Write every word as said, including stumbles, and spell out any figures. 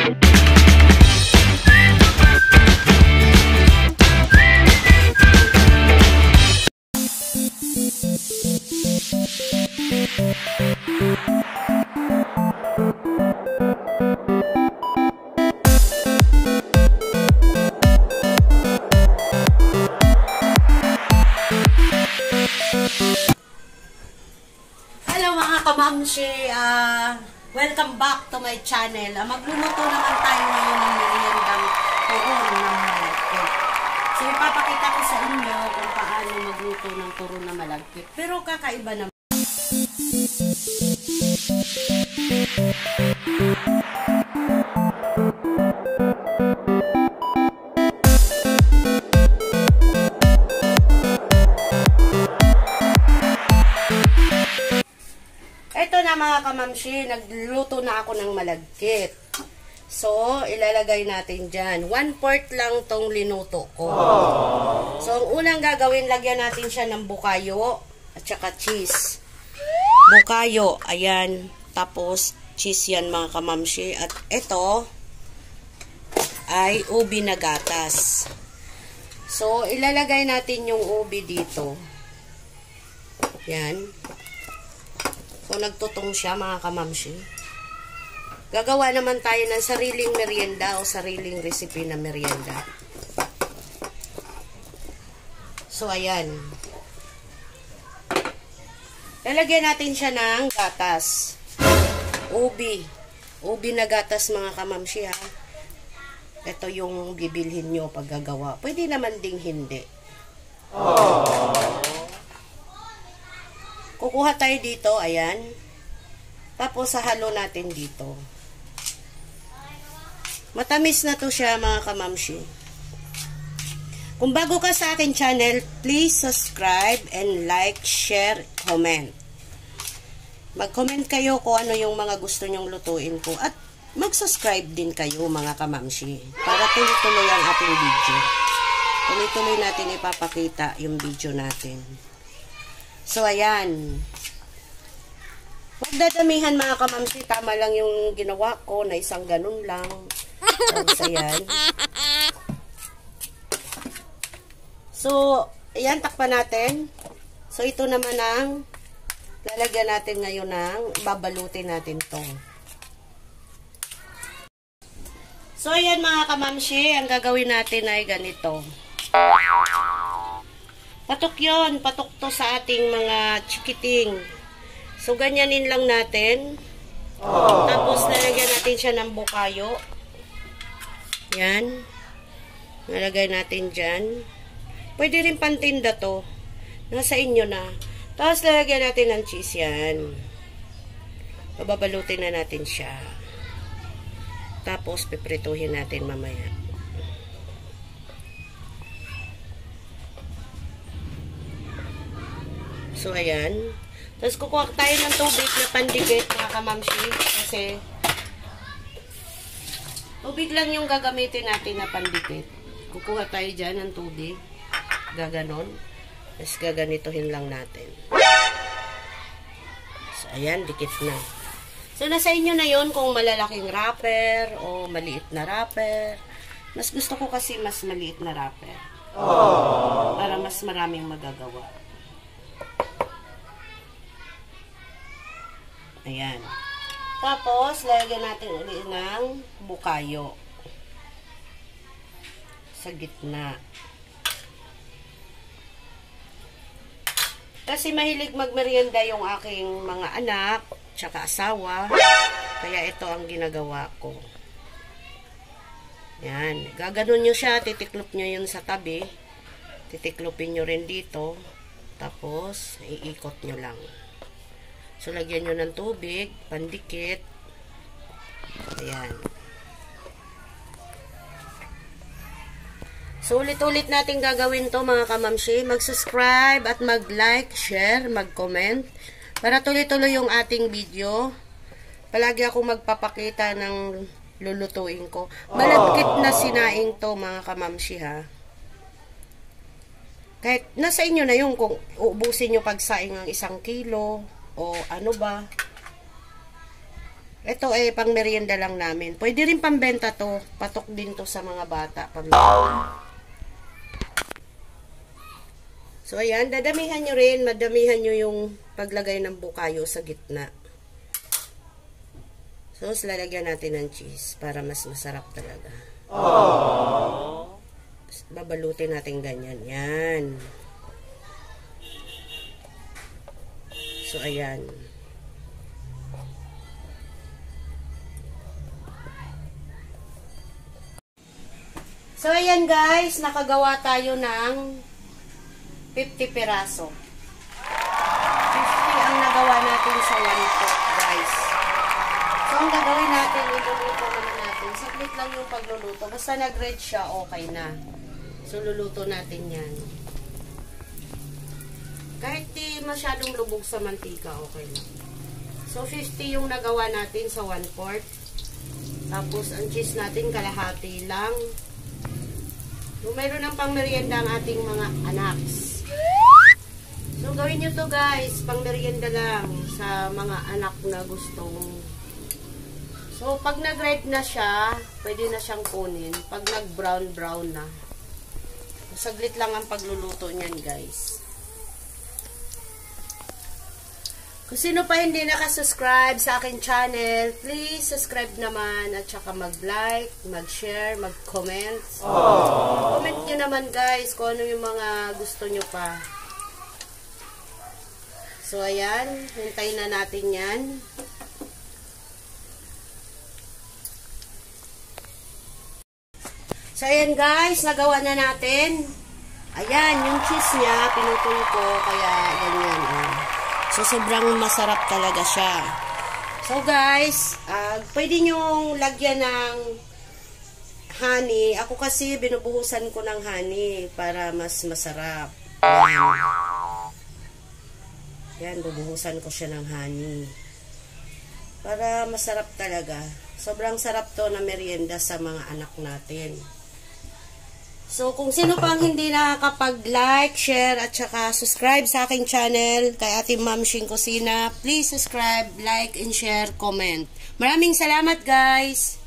Kamamshi, uh, welcome back to my channel. Uh, magluluto naman tayo ngayon ng meriendang turon na malagkit. So, ipapakita ko sa inyo kung paano magluto ng turon na malagkit. Pero kakaiba naman. Ito na mga kamamshi, nagluto na ako ng malagkit. So, ilalagay natin dyan. One fourth lang tong linuto ko. Aww. So, ang unang gagawin, lagyan natin siya ng bukayo at saka cheese. Bukayo, ayan. Tapos, cheese yan mga kamamshi. At ito ay ubi na gatas. So, ilalagay natin yung ubi dito. Yan. So, nagtutong siya mga kamamshi. Gagawa naman tayo ng sariling merienda o sariling recipe na merienda. So, ayan. Lalagyan natin siya ng gatas. Ubi. Ubi na gatas mga kamamshi ha. Ito yung bibilhin nyo pag gagawa. Pwede naman ding hindi. Aww. Kukuha tayo dito, ayan. Tapos, sahalo natin dito. Matamis na to siya, mga kamamshi. Kung bago ka sa akin channel, please subscribe and like, share, comment. Mag-comment kayo kung ano yung mga gusto nyong lutuin ko. At mag-subscribe din kayo, mga kamamshi. Para tuloy-tuloy ang ating video. Tuloy-tuloy natin ipapakita yung video natin. So, ayan. Huwag dadamihan mga kamamshi. Tama lang yung ginawa ko na isang ganun lang. Tapos, ayan. So, ayan. Takpan natin. So, ito naman ang lalagyan natin ngayon ng babalutin natin to. So, ayan mga kamamshi. Ang gagawin natin ay ganito. Patok yun. Patok to sa ating mga chikiting. So, ganyanin lang natin. Aww. Tapos, lalagyan natin siya ng bukayo. Yan. Nalagay natin dyan. Pwede rin pantinda to. Nasa inyo na. Tapos, lalagyan natin ng cheese yan. Babalutin na natin siya. Tapos, piprituhin natin mamaya. So, ayan. Tapos, kukuha tayo ng tubig na pandikit, mga kamamshi. Kasi, tubig lang yung gagamitin natin na pandikit. Kukuha tayo dyan ng tubig. Gaganon. Tapos, gaganituhin lang natin. So, ayan. Dikit na. So, nasa inyo na yon kung malalaking wrapper o maliit na wrapper. Mas gusto ko kasi mas maliit na wrapper. Aww. Para mas maraming magagawa. Ayan. Tapos, lagyan natin ulit ng bukayo. Sa gitna. Kasi mahilig magmerienda yung aking mga anak, tsaka asawa. Kaya ito ang ginagawa ko. Ayan. Gaganon nyo siya, titiklop nyo yun sa tabi. Titiklopin nyo rin dito. Tapos, iikot nyo lang. So, lagyan nyo ng tubig, pandikit. Ayan. So, ulit-ulit natin gagawin to mga kamamshi. Mag-subscribe at mag-like, share, mag-comment. Para tuloy-tuloy yung ating video. Palagi ako magpapakita ng lulutuin ko. Malagkit na sinaing to mga kamamshi ha. Kahit nasa inyo na yung kung uubusin nyo pagsaing ng isang kilo. O ano ba? Ito eh, pang merienda lang namin. Pwede rin pambenta to. Patok din to sa mga bata. Pambenta. So, ayan. Dadamihan nyo rin. Madamihan nyo yung paglagay ng bukayo sa gitna. So, lalagyan natin ng cheese para mas masarap talaga. Aww. Babalutin natin ganyan. Yan. So, ayan. So, ayan guys, nakagawa tayo ng fifty piraso. fifty ang nagawa natin sa one pot, guys. So, ang gagawin natin, iluluto naman natin. Saglit lang yung pagluluto. Basta nag-red siya, okay na. So, luluto natin yan. Kahit di masyadong lubog sa mantika, okay lang. So, fifty yung nagawa natin sa one quart. Tapos, ang cheese natin, kalahati lang. So, mayroon ng pang-merienda ang ating mga anaks. So, gawin nyo to guys. Pang-merienda lang sa mga anak na gustong. So, pag nag-red na siya, pwede na siyang kunin. Pag nag-brown-brown na. Saglit lang ang pagluluto niyan guys. Kung sino pa hindi nakasubscribe sa akin channel, please subscribe naman at saka mag-like, mag-share, mag-comment. Comment nyo naman guys kung ano yung mga gusto nyo pa. So ayan, hintayin na natin yan. So ayan guys, nagawa na natin. Ayan, yung cheese niya, pinutol ko, kaya ganyan. Oh. So, sobrang masarap talaga siya. So, guys, uh, pwede nyong lagyan ng honey. Ako kasi, binubuhusan ko ng honey para mas masarap. Yan. Yan, bubuhusan ko siya ng honey. Para masarap talaga. Sobrang sarap to na merienda sa mga anak natin. So, kung sino pang hindi nakakapag-like, share, at saka subscribe sa aking channel, kay Ate Mamshing Kusina, please subscribe, like, and share, comment. Maraming salamat, guys!